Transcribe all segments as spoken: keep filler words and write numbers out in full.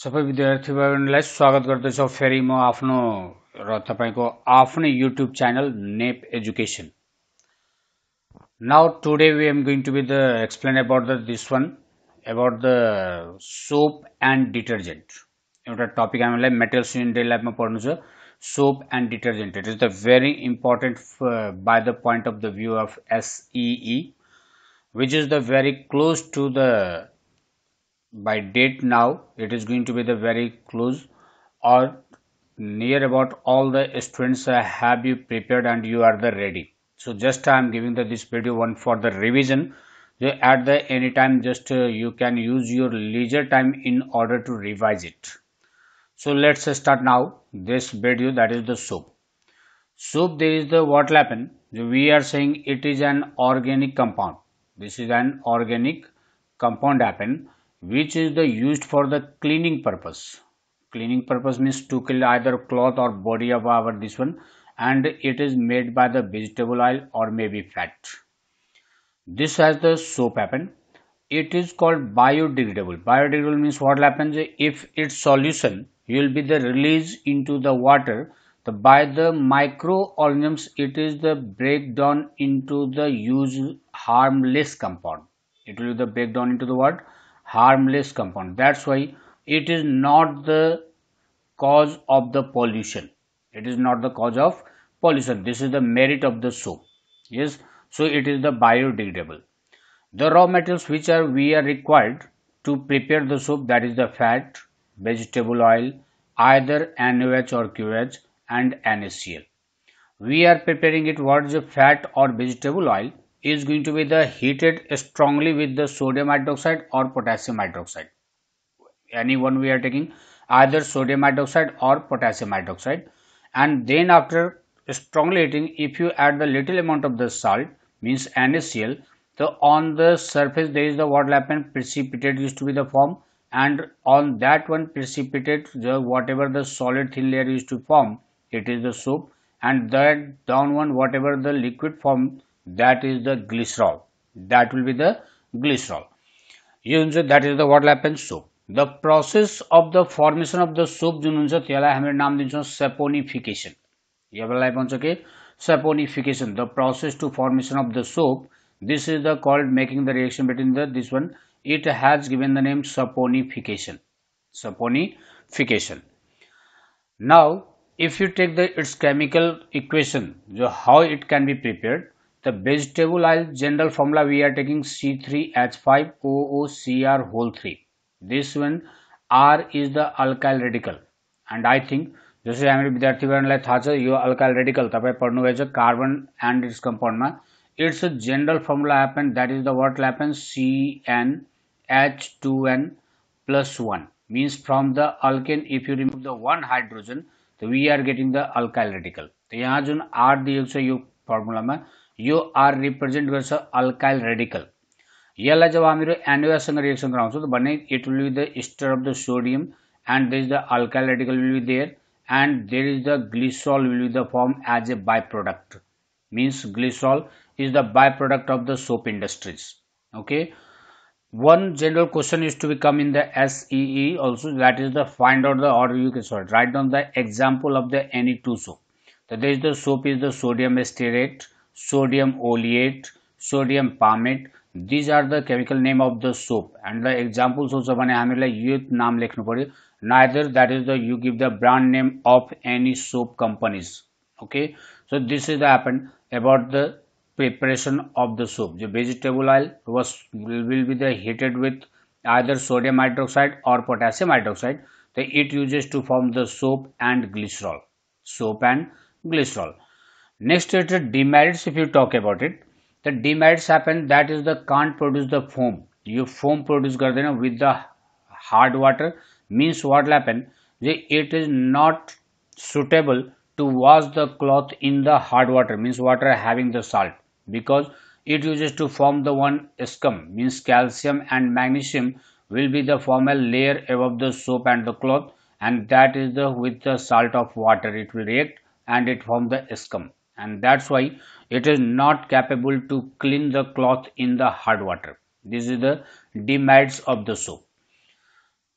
सबै विद्यार्थीहरूलाई स्वागत गर्दछु फेरि म आफ्नो र तपाईको आफ्नै YouTube channel Nep education. Now today we am going to be the explain about the this one about the soap and detergent. एउटा टपिक हामीलाई मेटेरियल्स इन डे लाइफमा पढ्नु छ soap and detergent. It is the very important uh, by the point of the view of S E E, which is the very close to the by date. Now it is going to be the very close or near about all the students uh, have you prepared and you are the ready. So just I am giving the this video one for the revision. So at the any time just uh, you can use your leisure time in order to revise it. So let's uh, start now this video, that is the soap. Soap, there is the what will happen, we are saying it is an organic compound. This is an organic compound happen which is the used for the cleaning purpose. Cleaning purpose means to clean either cloth or body of our this one, and it is made by the vegetable oil or maybe fat. This has the soap happen. It is called biodegradable. Biodegradable means what happens if its solution will be the release into the water, the by the microorganisms it is the breakdown into the use harmless compound. It will be the breakdown into the what? Harmless compound. That's why it is not the cause of the pollution. It is not the cause of pollution. This is the merit of the soap. Yes, so it is the biodegradable. The raw materials which are we are required to prepare the soap, that is the fat, vegetable oil, either N O H or Q H, and N A C L. We are preparing it. What is the fat or vegetable oil is going to be the heated strongly with the sodium hydroxide or potassium hydroxide. Any one we are taking, either sodium hydroxide or potassium hydroxide, and then after strongly heating, if you add the little amount of the salt, means N A C L, so on the surface there is the what will happen, precipitate used to be the form, and on that one precipitate, the whatever the solid thin layer used to form, it is the soap, and that down one whatever the liquid form, that is the glycerol. That will be the glycerol. That is the what will happen, soap. The process of the formation of the soap जुन हुन्छ त्यसलाई हामीले नाम दिन्छौं saponification. यसलाई भन्छ के saponification. The process to formation of the soap, this is the called making the reaction between the this one, it has given the name saponification. Saponification. Now if you take the its chemical equation, so how it can be prepared, the vegetable oil general formula we are taking C three H five O O C R whole three. This one R is the alkyl radical, and I think जसरी हामी विद्यार्थीगणलाई थाहा छ यो alkyl radical तपाई पढ्नु भएछ carbon and its compound मा, its a general formula happen, that is the what will happen, C N H two N plus one, means from the alkane if you remove the one hydrogen, so we are getting the alkyl radical. तो यहाँ जुन R दिएको छ यो formula मा, यो R represent गर्छ alkyl radical. यसलाई जब हामीहरु N O H सँग रिएक्सन गराउँछौं त भन्ने it will be the ester of the sodium, and there is the alkyl radical will be there, and there is the glycerol will be the form as a byproduct. Means glycerol is the byproduct of the soap industries. Okay. One general question is to become in the S E E also, that is the find out the, or you can sorry, write down the example of the any two soap. So there is the soap is the sodium stearate, sodium oleate, sodium palmate. These are the chemical name of the soap, and the examples also भने हामीलाई यो नाम लेख्नु पर्यो. Neither that is the you give the brand name of any soap companies. Okay, so this is the happen about the preparation of the soap. The vegetable oil was will, will be the heated with either sodium hydroxide or potassium hydroxide. So it uses to form the soap and glycerol. Soap and glycerol. Next is the demerits. If you talk about it, the demerits happen, that is the can't produce the foam. You foam produce garden with the hard water, means what will happen, it is not suitable to wash the cloth in the hard water, means water having the salt, because it uses to form the one scum, means calcium and magnesium will be the form a layer above the soap and the cloth, and that is the with the salt of water it will react and it form the scum, and that's why it is not capable to clean the cloth in the hard water. This is the demerits of the soap.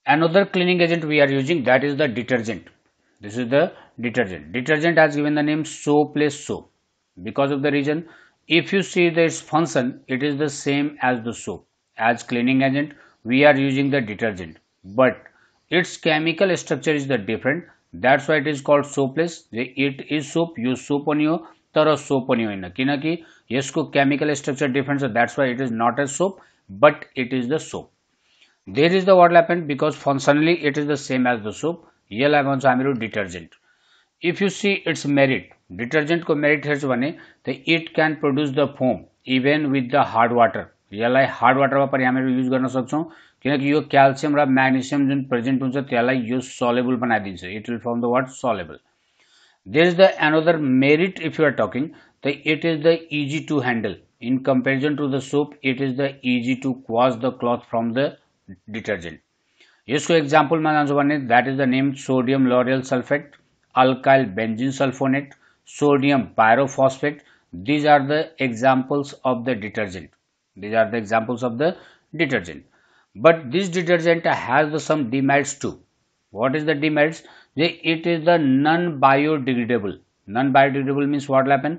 Another cleaning agent we are using, that is the detergent. This is the detergent. Detergent has given the name soapless soap because of the reason, if you see its function, it is the same as the soap. As cleaning agent we are using the detergent, but its chemical structure is the different. That's why it is called soapless. It is soap, yo soap बनियो तर soap बनियो होइन, किनकि यसको chemical structure different, so that's why it is not a soap, but it is the soap. There is the overlap because functionally it is the same as the soap. यसलाई भन्छ हामीहरू detergent. If you see its merit, detergent को merit हेर्छ भने त it can produce the foam even with the hard water. यसलाई hard water मा पनि हामीहरू युज गर्न सक्छौं किनकि यो क्याल्सियम र म्याग्नेसियम जुन प्रेजेन्ट हुन्छ त्यसलाई यो soluble बनाइदिन्छ. It will form the what soluble. There is the another merit if you are talking, that it is the easy to handle. In comparison to the soap, it is the easy to wash the cloth from the detergent. यसको example मा जान्छु भने that is the name sodium lauryl sulfate, alkyl benzene sulfonate, sodium pyrophosphate. These are the examples of the detergent. These are the examples of the detergent. But this detergent has the some demerits too. What is the demerits? It is the non-biodegradable. Non-biodegradable means what will happen?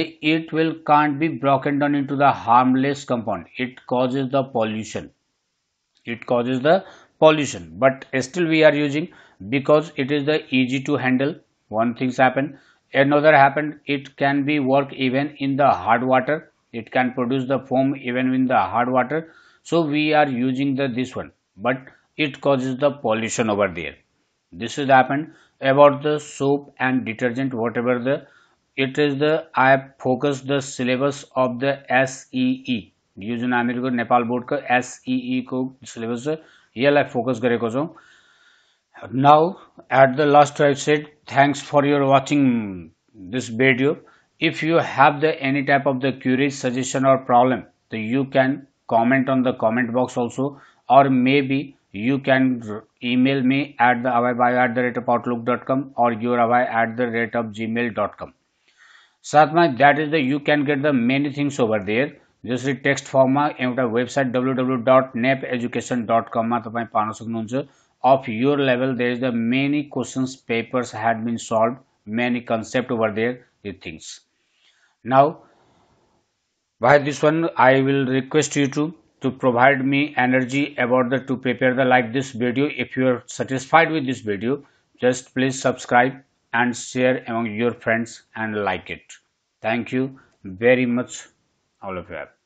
It will can't be broken down into the harmless compound. It causes the pollution. It causes the pollution. But still we are using because it is the easy to handle. One things happen. Another happen. It can be work even in the hard water. It can produce the foam even in the hard water. So we are using the this one. But it causes the pollution over there. This is happened about the soap and detergent, whatever the it is the I have focused the syllabus of the S E E. यो जुन हामीहरुको Nepal board को S E E को syllabus छ यसलाई focus गरेको छौं. Now at the last I said thanks for your watching this video. If you have the any type of the queries, suggestion or problem, then you can comment on the comment box also, or maybe you can email me at the avai at the rate of outlook dot com or your avai at the rate of gmail dot com. साथमा that is the you can get the many things over there. जसरी text फर्ममा एउटा website W W W dot Nep education dot com मा तपाई pound सक्नुहुन्छ. Of your level, there is the many questions papers had been solved, many concept over there, the things. Now by this one I will request you to to provide me energy about the to prepare the like this video. If you are satisfied with this video, just please subscribe and share among your friends and like it. Thank you very much all of you.